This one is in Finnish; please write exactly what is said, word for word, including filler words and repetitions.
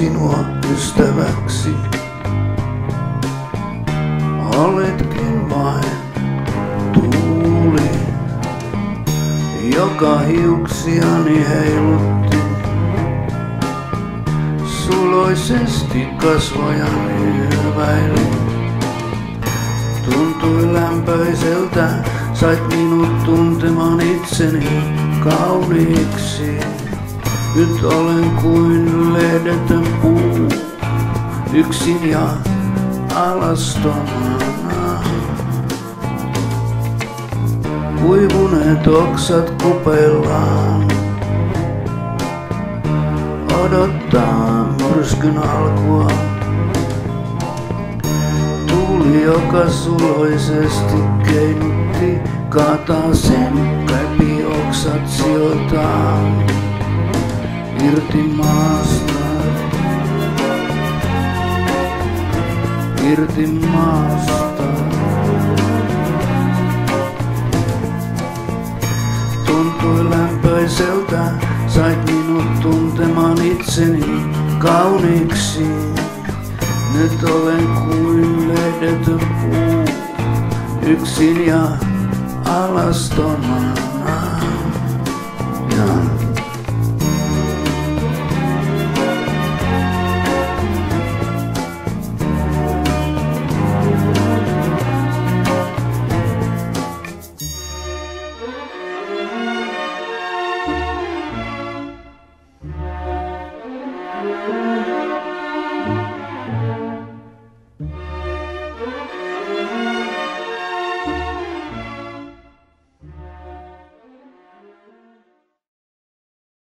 sinua ystäväksi. Oletkin vain tuuli, joka hiuksiani heilutti. Suloisesti kasvojani hyväili. Tuntui lämpöiseltä, sait minut tuntemaan itseni kauniiksi. Nyt olen kuin lehdetön puu, yksin ja alastomana. Kuivuneet oksat kupeillaan, odottaa myrskyn alkua. Tuuli, joka suloisesti keinutti, kaataa sen käpi oksat sijoiltaan irti maasta, irti maasta. Tuntui lämpöiseltä, sait minut tuntemaan itseni kauniiksi. Nyt olen kuin lehdetön puu, yksin ja alastomana.